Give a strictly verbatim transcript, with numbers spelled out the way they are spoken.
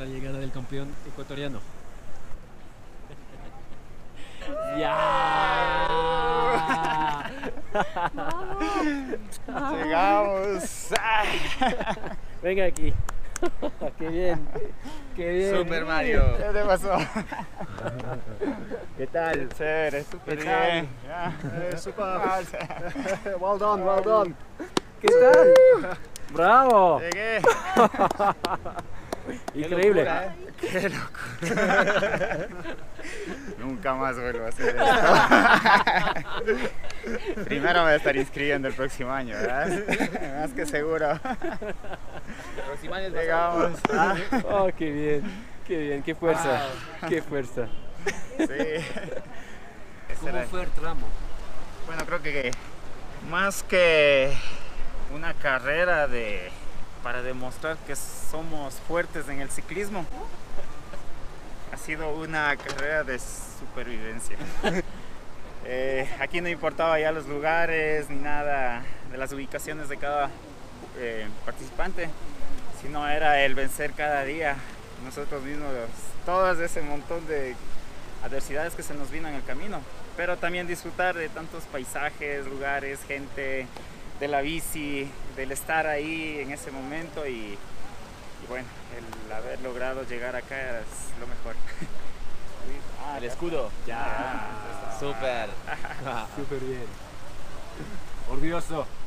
la llegada del campeón ecuatoriano. ¡Ya! Llegamos. Venga aquí. ¡Qué bien! ¡Qué bien! Super Mario. ¿Qué te pasó? ¿Qué tal? Chévere, súper ¿Qué bien. tal? Eh, super. super. Well done, well done. ¿Qué tal? ¡Bravo! Llegué. Increíble. Qué locura. Nunca más vuelvo a hacer esto. Primero me voy a estar inscribiendo el próximo año, ¿verdad? Más que seguro. Próximo año es Llegamos. Oh, qué bien, qué bien, qué fuerza, Wow. qué fuerza. Sí. Ese ¿Cómo era- fue el tramo? Bueno, creo que más que una carrera de para demostrar que somos fuertes en el ciclismo, ha sido una carrera de supervivencia. Eh, aquí no importaba ya los lugares ni nada de las ubicaciones de cada eh, participante, sino era el vencer cada día nosotros mismos todas ese montón de adversidades que se nos vino en el camino, pero también disfrutar de tantos paisajes, lugares, gente, de la bici, del estar ahí en ese momento y, y bueno, el haber logrado llegar acá es lo mejor. Ah, el escudo. Ya. Súper. Súper bien. Orgulloso.